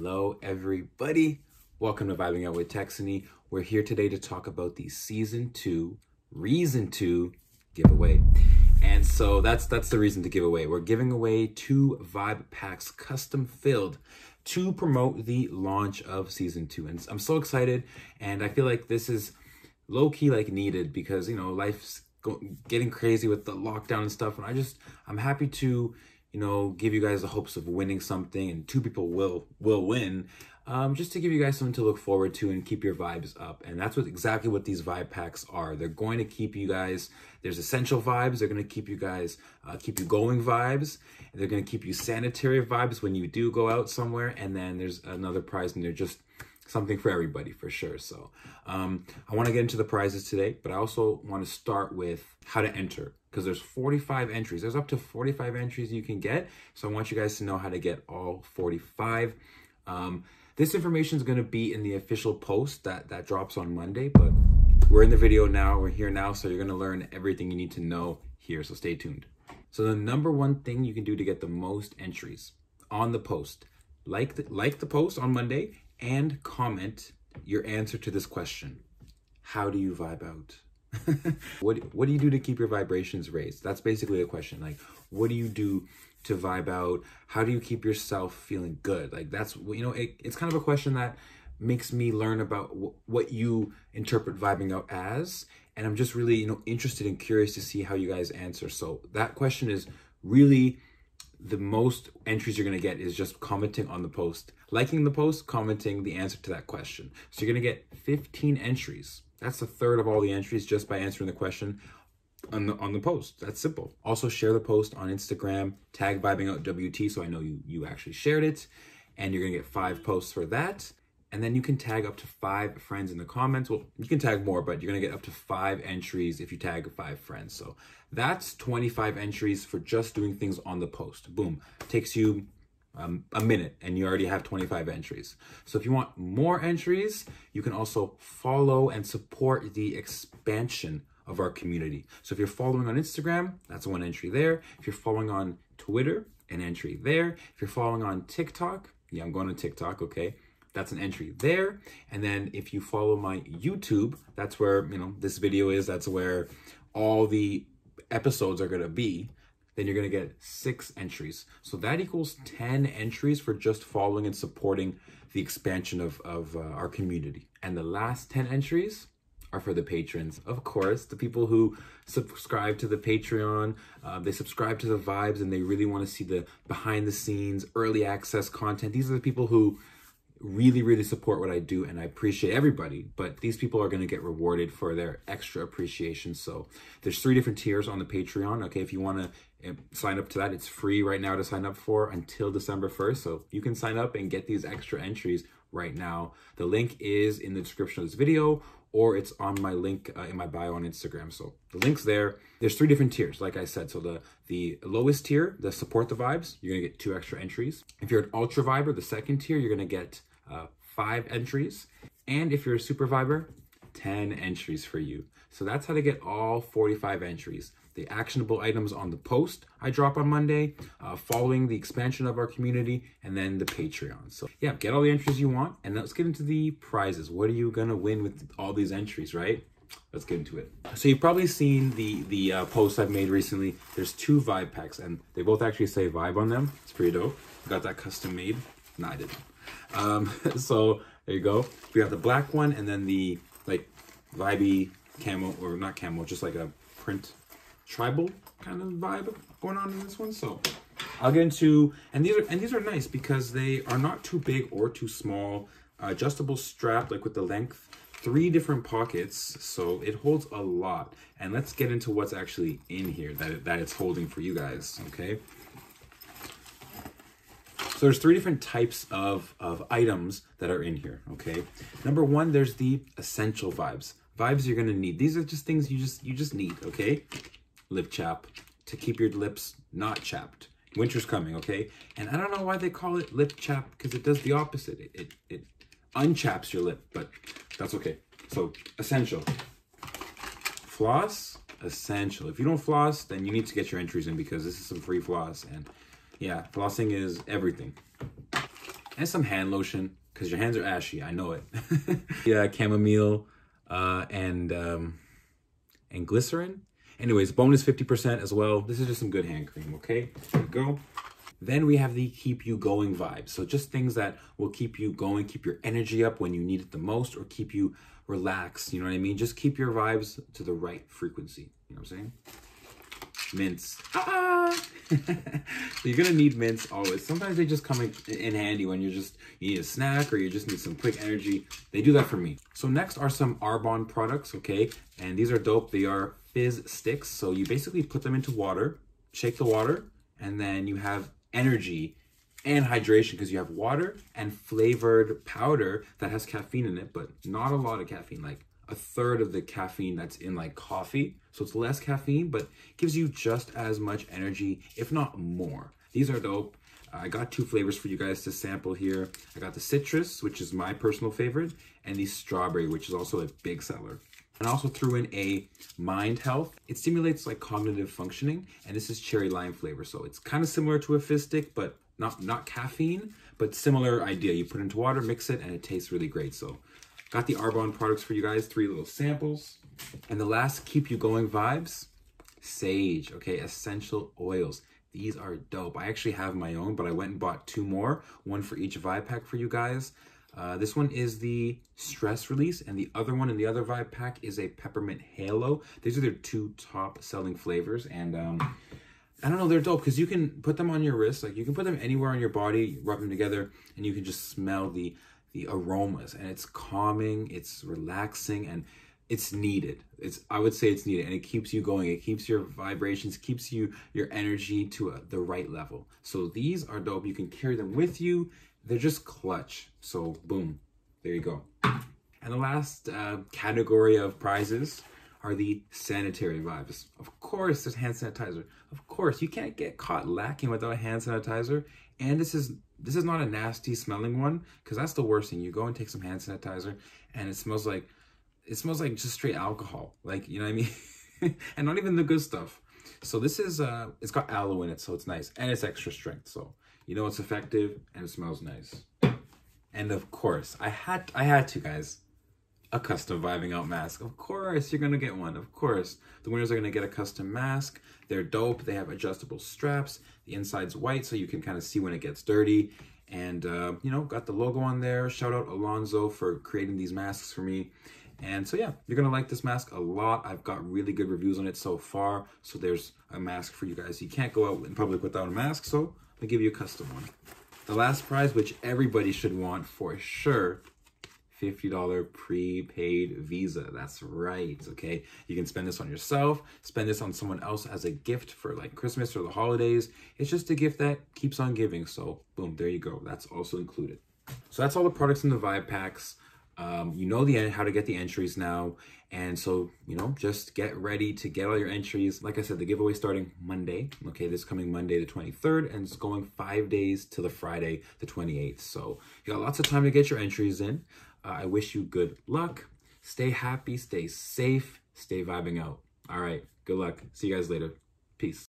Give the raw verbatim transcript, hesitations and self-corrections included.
Hello, everybody. Welcome to Vibing Out with Texany. We're here today to talk about the season two, reason two giveaway. And so that's that's the reason to give away. We're giving away two vibe packs custom filled to promote the launch of season two. And I'm so excited. And I feel like this is low key like needed because, you know, life's go getting crazy with the lockdown and stuff. And I just, I'm happy to, you know, give you guys the hopes of winning something, and two people will will win, um, just to give you guys something to look forward to and keep your vibes up. And that's what exactly what these vibe packs are. They're going to keep you guys, there's essential vibes, they're going to keep you guys, uh, keep you going vibes, they're going to keep you sanitary vibes when you do go out somewhere, and then there's another prize, and they're just something for everybody for sure. So um, I want to get into the prizes today, but I also want to start with how to enter, because there's forty-five entries. There's up to forty-five entries you can get. So I want you guys to know how to get all forty-five. Um, this information is going to be in the official post that, that drops on Monday, but we're in the video now. We're here now. So you're going to learn everything you need to know here. So stay tuned. So the number one thing you can do to get the most entries on the post, like the, like the post on Monday, and comment your answer to this question. How do you vibe out? what, what do you do to keep your vibrations raised? That's basically the question. Like, what do you do to vibe out? How do you keep yourself feeling good? Like, that's, you know, it, it's kind of a question that makes me learn about what you interpret vibing out as. And I'm just really, you know, interested and curious to see how you guys answer. So that question is really, the most entries you're going to get is just commenting on the post, liking the post, commenting the answer to that question. So you're going to get fifteen entries. That's a third of all the entries just by answering the question on the, on the post. That's simple. Also share the post on Instagram, tag Vibing Out W T, so I know you, you actually shared it, and you're going to get five posts for that. And then you can tag up to five friends in the comments. Well, you can tag more, but you're going to get up to five entries if you tag five friends. So that's twenty-five entries for just doing things on the post. Boom. Takes you um, a minute and you already have twenty-five entries. So if you want more entries, you can also follow and support the expansion of our community. So if you're following on Instagram, that's one entry there. If you're following on Twitter, an entry there. If you're following on TikTok, yeah, I'm going to TikTok, okay. That's an entry there. And then if you follow my YouTube, that's where, you know, this video is, that's where all the episodes are going to be. Then you're going to get six entries. So that equals ten entries for just following and supporting the expansion of, of uh, our community. And the last ten entries are for the patrons. Of course, the people who subscribe to the Patreon, uh, they subscribe to the vibes, and they really want to see the behind the scenes, early access content. These are the people who really, really support what I do, and I appreciate everybody, but these people are going to get rewarded for their extra appreciation. So there's three different tiers on the Patreon. Okay, if you want to sign up to that, it's free right now to sign up for until December first. So you can sign up and get these extra entries right now. The link is in the description of this video, or it's on my link uh, in my bio on Instagram. So the link's there. There's three different tiers, like I said. So the, the lowest tier, the support the vibes, you're gonna get two extra entries. If you're an ultra viber, the second tier, you're gonna get uh, five entries. And if you're a super viber, ten entries for you. So that's how to get all forty-five entries. The actionable items on the post I drop on Monday, uh, following the expansion of our community, and then the Patreon. So yeah, get all the entries you want, and let's get into the prizes. What are you gonna win with all these entries, right? Let's get into it. So you've probably seen the, the uh, posts I've made recently. There's two vibe packs, and they both actually say vibe on them. It's pretty dope. Got that custom made. No, I didn't. Um, so there you go. We got the black one, and then the like vibey camo, or not camo, just like a print tribal kind of vibe going on in this one. So I'll get into, and these are and these are nice because they are not too big or too small. Uh, adjustable strap, like with the length, three different pockets, so it holds a lot. And let's get into what's actually in here that it, that it's holding for you guys. Okay. So there's three different types of, of items that are in here, okay? Number one, there's the essential vibes. Vibes you're gonna need. These are just things you just you just need, okay? Lip chap, to keep your lips not chapped. Winter's coming, okay? And I don't know why they call it lip chap, because it does the opposite. It, it, it unchaps your lip, but that's okay. So, essential. Floss, essential. If you don't floss, then you need to get your entries in, because this is some free floss, and yeah, flossing is everything. and some hand lotion because your hands are ashy. I know it. Yeah, chamomile uh, and um, and glycerin. Anyways, bonus fifty percent as well. This is just some good hand cream, okay? There you go. Then we have the keep you going vibe. So just things that will keep you going, keep your energy up when you need it the most, or keep you relaxed, you know what I mean? Just keep your vibes to the right frequency, you know what I'm saying? Mints. Ah! So you're gonna need mints always. Sometimes they just come in, in handy when you're just, you need a snack or you just need some quick energy. They do that for me. So next are some Arbonne products, okay? And these are dope. They are fizz sticks. So you basically put them into water, shake the water, and then you have energy and hydration because you have water and flavored powder that has caffeine in it, but not a lot of caffeine, like a third of the caffeine that's in like coffee. So it's less caffeine, but gives you just as much energy, if not more. These are dope. I got two flavors for you guys to sample here. I got the citrus, which is my personal favorite, and the strawberry, which is also a big seller. And I also threw in a mind health. It stimulates like cognitive functioning, and this is cherry lime flavor. So it's kind of similar to a fizz stick, but not, not caffeine, but similar idea. You put it into water, mix it, and it tastes really great. So got the Arbonne products for you guys, three little samples. And the last keep you going vibes, sage, okay, essential oils. These are dope. I actually have my own, but I went and bought two more, one for each vibe pack for you guys. Uh, this one is the stress release, and the other one in the other vibe pack is a peppermint halo. These are their two top selling flavors, and um, I don't know, they're dope because you can put them on your wrist, like you can put them anywhere on your body, rub them together, and you can just smell the the aromas, and it's calming, it's relaxing, and it's needed. It's I would say it's needed, and it keeps you going. It keeps your vibrations, keeps you your energy to a, the right level. So these are dope. You can carry them with you. They're just clutch. So boom, there you go. And the last uh, category of prizes are the sanitary vibes. Of course, there's hand sanitizer. Of course, you can't get caught lacking without hand sanitizer. And this is this is not a nasty smelling one, because that's the worst thing. You go and take some hand sanitizer, and it smells like it smells like just straight alcohol. Like, you know what I mean? And not even the good stuff. So this is uh, it's got aloe in it, so it's nice, and it's extra strength. So you know it's effective and it smells nice. And of course, I had I had to, guys, a custom Vibing Out mask. Of course, you're gonna get one. Of course, the winners are gonna get a custom mask. They're dope. They have adjustable straps. The inside's white, so you can kind of see when it gets dirty. And uh, you know, got the logo on there. Shout out Alonzo for creating these masks for me. And so yeah, you're gonna like this mask a lot. I've got really good reviews on it so far. So there's a mask for you guys. You can't go out in public without a mask, so I'll give you a custom one. The last prize, which everybody should want for sure, fifty dollar prepaid Visa. That's right, okay? You can spend this on yourself, spend this on someone else as a gift for like Christmas or the holidays. It's just a gift that keeps on giving. So boom, there you go. That's also included. So that's all the products in the vibe packs. Um, you know the how to get the entries now. And so, you know, just get ready to get all your entries. Like I said, the giveaway starting Monday. Okay, this coming Monday the twenty-third, and it's going five days to the Friday the twenty-eighth. So you got lots of time to get your entries in. Uh, I wish you good luck. Stay happy, stay safe, stay vibing out. All right, good luck. See you guys later. Peace.